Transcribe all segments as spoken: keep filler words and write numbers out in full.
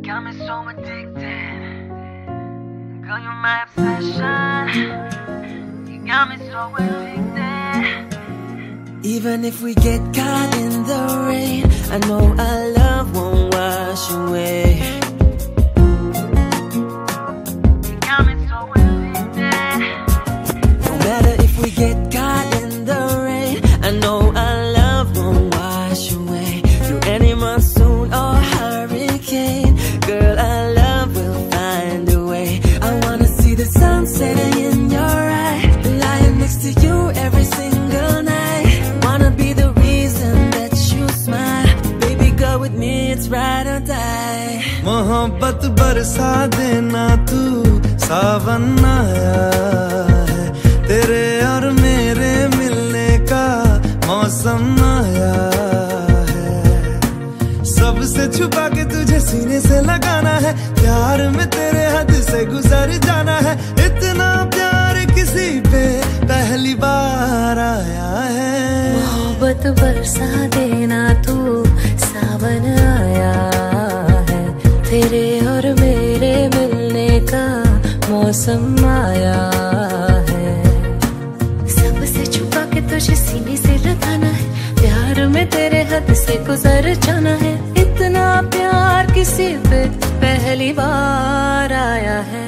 got me so addicted. Girl, you're my obsession. You got me so addicted. Even if we get caught in the rain, I know our love won't wash away. You got me so addicted. No matter if we get caught in the rain, I know our love won't wash away. Through any monsoon or hurricane, girl, our love will find a way. I wanna see the sun setting in your eye, lying next to you every single night. Wanna be the reason that you smile. Baby girl, with me it's ride or die. मोहब्बत बरसा देना तू, सावन आया है। तेरे और मेरे मिलने का मौसम आया है। सबसे छुपा के तुझे सीने से लगाना है, प्यार में तेरे हद से गुजर जाना है। इतना प्यार किसी पे पहली बार आया है। मोहब्बत बरसा देना तू, सावन आया है। तेरे और मेरे मिलने का मौसम आया है। सबसे छुपा के तुझे सीने से लगाना है, प्यार में तेरे हद से गुजर जाना है। इतना प्यार किसी पे पहली बार आया है।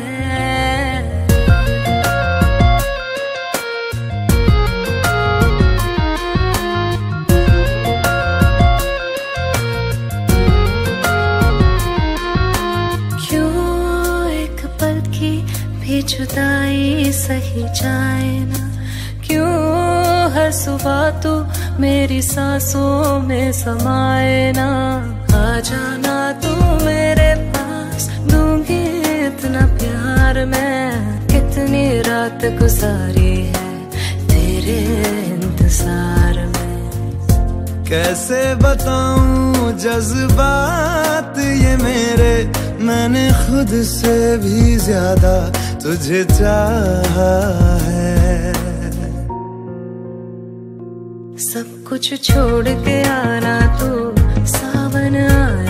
जुदाई सही जाए ना, क्यों हर सुबह तू मेरी सांसों में समाए ना। आ जाना तू मेरे पास, दूंगी इतना प्यार मैं। कितनी रात गुजारी है तेरे इंतजार में। कैसे बताऊं जज्बात ये मेरे, मैंने खुद से भी ज्यादा तुझे चाहा है। सब कुछ छोड़ के आना तू, सावन आया।